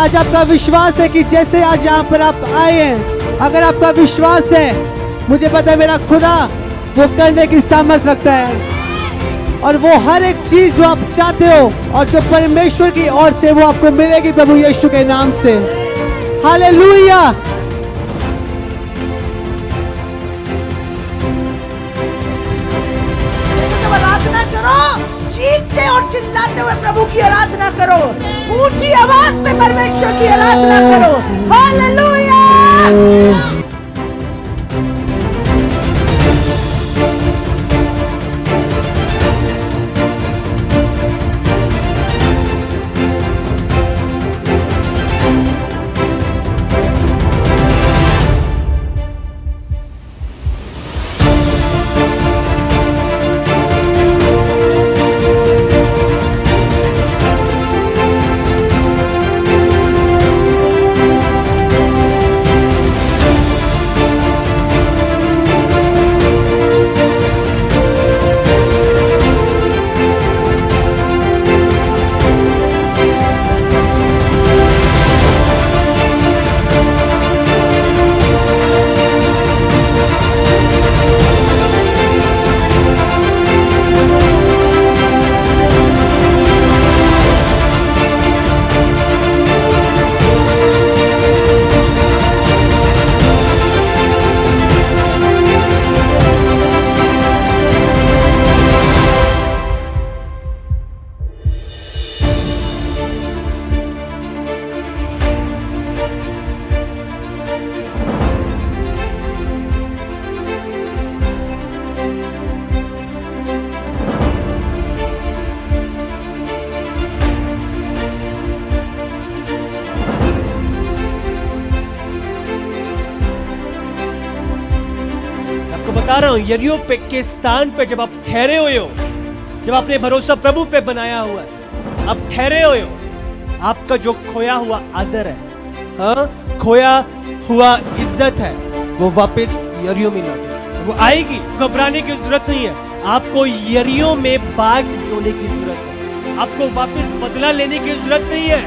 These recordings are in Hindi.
आज आपका विश्वास है कि जैसे आज यहाँ पर आप आए हैं, अगर आपका विश्वास है, मुझे पता है मेरा खुदा वो करने की सामर्थ रखता है, और वो हर एक चीज जो आप चाहते हो और जो परमेश्वर की ओर से वो आपको मिलेगी प्रभु यीशु के नाम से। हालेलुया। आराधना करो, चीखते और चिल्लाते हुए प्रभु की आराधना करो, ऊंची आवाज से परमेश्वर की आराधना करो। हालेलुया। बता रहा हूं, यरीहो के स्थान पे जब आप ठहरे हुए हो, जब आपने भरोसा प्रभु पे बनाया हुआ है, आप ठहरे हुए हो, आपका जो खोया हुआ आदर है, हाँ, खोया हुआ इज्जत है, वो वापस यरीहो में लौटे, वो आएगी। घबराने की जरूरत नहीं है। आपको यरीहो में बाग जोने की जरूरत है, आपको वापस बदला लेने की जरूरत नहीं है।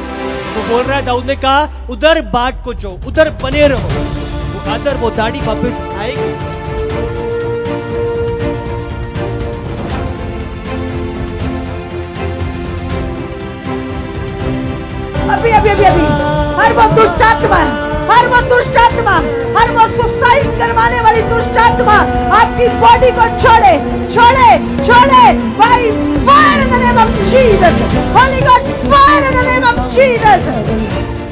वो बोल रहा है, दाऊद ने कहा उधर बाग को जो, उधर बने रहो, वो आदर, वो दाढ़ी वापस आएगी। अभी अभी अभी अभी हर वो दुष्ट आत्मा, हर वो दुष्ट आत्मा, हर वो सुसाइड करवाने वाली दुष्ट आत्मा आपकी बॉडी को छोड़े, छोड़े, छोड़े। By fire in the name of Jesus, holy God fire in the name of Jesus.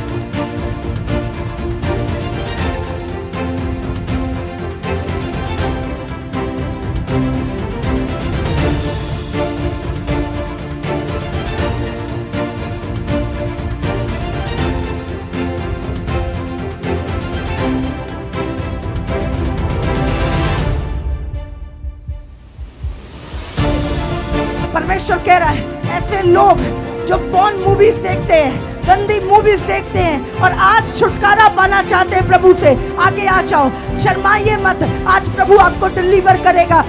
परमेश्वर कह रहा है, ऐसे लोग जो पॉर्न मूवीज देखते हैं, गंदी मूवीज देखते हैं और आज छुटकारा पाना चाहते हैं प्रभु से, आगे आ जाओ, शर्माइए मत, आज प्रभु आपको डिलीवर करेगा।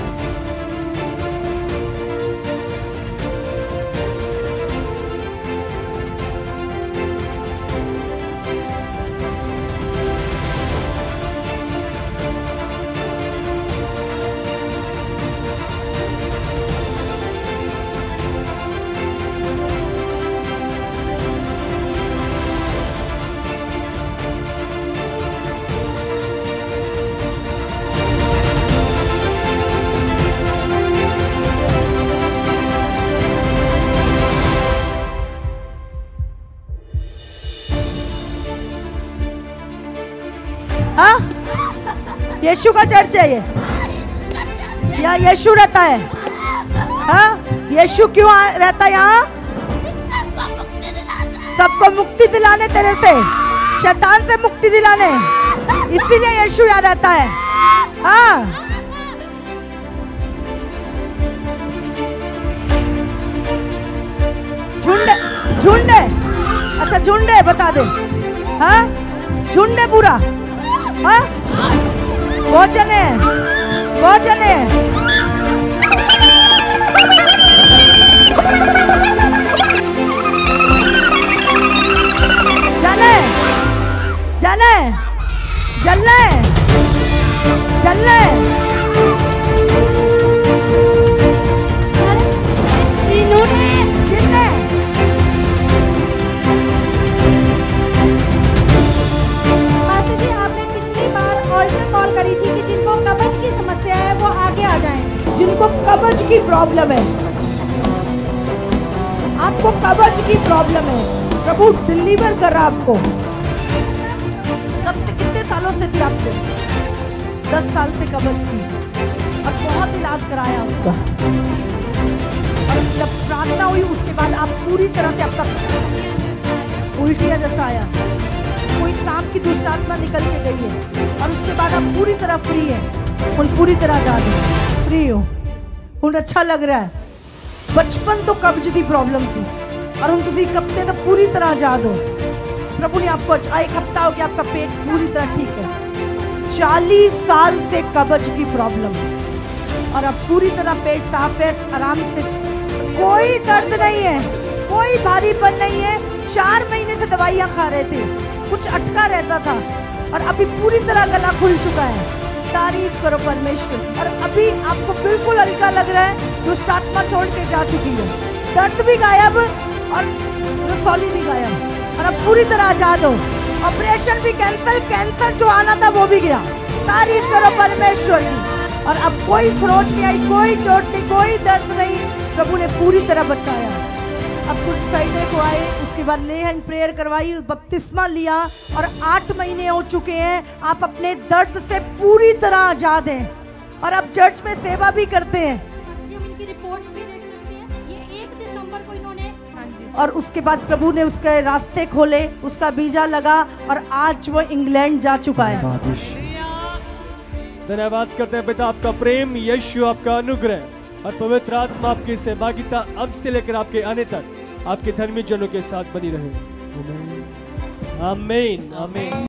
यीशु का चर्च है ये, यहाँ यीशु रहता है। हाँ, यीशु क्यों रहता है यहाँ? सबको मुक्ति दिलाने, तेरे से, शैतान से मुक्ति दिलाने, इसीलिए यीशु यहाँ रहता है। हाँ, झुंड, झुंड है, अच्छा झुंड है, बता दे। हाँ, झुंड है पूरा। हाँ, भोजन है, भोजन है। जलना है, जलना है, जलना है। जिनने मास्टर जी, आपने पिछली बार ऑल्टर कॉल करी थी कि जिनको कब्ज की समस्या है वो आगे आ जाएं। जिनको कब्ज की प्रॉब्लम है, आपको कब्ज की प्रॉब्लम है, प्रभु डिलीवर कर रहा आपको। कब से, कितने सालों से थी आपको? 10 साल से कब्ज थी और बहुत इलाज कराया उसका, और जब प्रार्थना हुई उसके बाद आप पूरी तरह से, आपका उल्टिया जैसा आया, कोई सांप की दुष्ट आत्मा निकल के गई है, और उसके बाद आप पूरी तरह फ्री है, उन पूरी तरह जा रहे फ्री हो, उन अच्छा लग रहा है। बचपन तो कब्ज की प्रॉब्लम थी और उन तुसी हफ्ते तो पूरी तरह आजाद हो। प्रभु ने आपको एक हफ्ता हो गया, आपका पेट पूरी तरह ठीक है। 40 साल से कब्ज की प्रॉब्लम और अब पूरी तरह पेट साफ है, आराम से, कोई दर्द नहीं है, कोई भारीपन नहीं है। 4 महीने से दवाइयां खा रहे थे, कुछ अटका रहता था और अभी पूरी तरह गला खुल चुका है। तारीफ करो परमेश्वर। और अभी आपको बिल्कुल हल्का लग रहा है, दुष्ट आत्मा छोड़ के जा चुकी है, दर्द भी गायब और रसौली भी गायब, और अब पूरी तरह आजाद हो। ऑपरेशन भी कैंसिल, कैंसर जो आना था वो भी गया। तारीफ करो परमेश्वर की। और अब कोई खरोच नहीं आई, कोई चोट नहीं, कोई दर्द नहीं, प्रभु ने पूरी तरह बचाया। अब गुड फ्राइडे को आए, उसके बाद ले हैंड प्रेयर करवाई, बपतिस्मा लिया और 8 महीने हो चुके हैं। आप अपने दर्द से पूरी तरह आजाद हैं और अब चर्च में सेवा भी करते हैं। हम इनकी रिपोर्ट्स भी देख सकते हैं। ये 1 दिसंबर को इन्होंने, और उसके बाद प्रभु ने उसके रास्ते खोले, उसका वीजा लगा और आज वो इंग्लैंड जा चुका है। धन्यवाद करते हैं पिता, आपका प्रेम, यीशु आपका अनुग्रह और पवित्र आत्मा आपकी सहभागिता अब से लेकर आपके आने तक आपके धर्मी जनों के साथ बनी रहे। आमीन, आमीन।